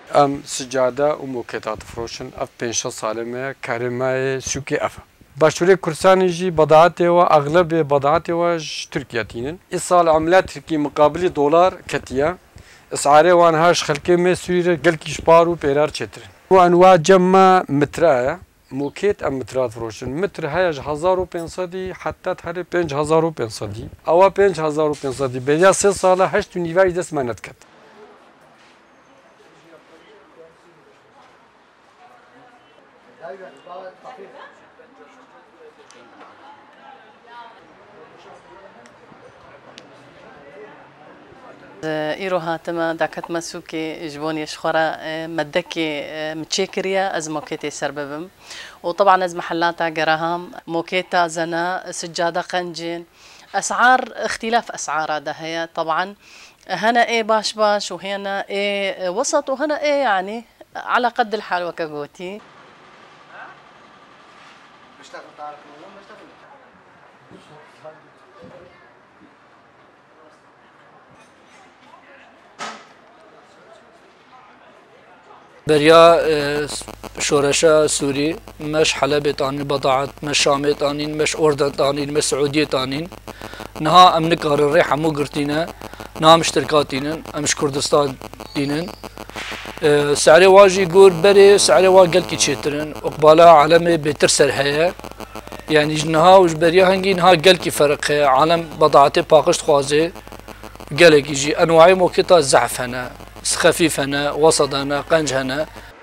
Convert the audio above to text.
ام سجاده و موكيتات فروشن اف 5 سالمه كريمه سوكي اف باشوري كرساني جي بضاعته واغلب بضاعته تركيا تينن السال عملات تركي مقابل دولار كتيا اسعاره وانهاش خلكي مسير قل كيشبارو بيرار تشتر وانواع جمع مترايا موكيت ام مترات فروشن متر هاج 1500 حتى تهري 5500 او 5500 بيا 3 ساله 8 نيفاي دس منت كت إيرو هاتما داكت مسوكي جبوني شخورا مدكي متشكريا از موكيتي سرببم وطبعا از محلاتا جراهام موكيتا زنا سجادة قنجين أسعار اختلاف أسعار هذا هي طبعا هنا إيه باش باش وهنا إيه وسط وهنا إيه يعني على قد الحال وكقوتي بريا شورشة سوري مش حلب تانين بضاعت مش شام تانين مش أردن تانين مش سعودية تانين نها أمنك غير الريحة مو قرتينا نها مشتركات تينن أمش كردستان تينن سعري واجي يقول بري سعري واجي قل كيتشترن وقبالها علامة بترسل هي يعني جنها وج بريا هنجي نها قل كي فرق هي عالم بضاعتي باقشت خوازي قالك يجي أنواعي موكيتا زعف هنا خفيف هنا وسط هنا قنج هنا